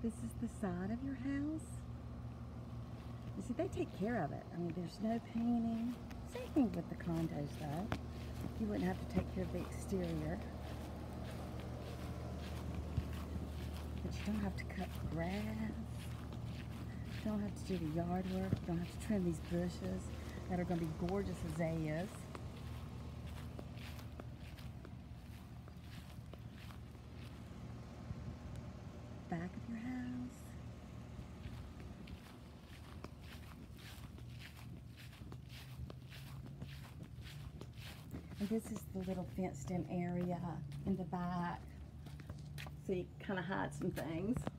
This is the side of your house. You see, they take care of it. I mean, there's no painting. Same thing with the condos, though. You wouldn't have to take care of the exterior. But you don't have to cut grass. You don't have to do the yard work. You don't have to trim these bushes that are going to be gorgeous azaleas. Back of your house. And this is the little fenced in area in the back. So you kind of hide some things.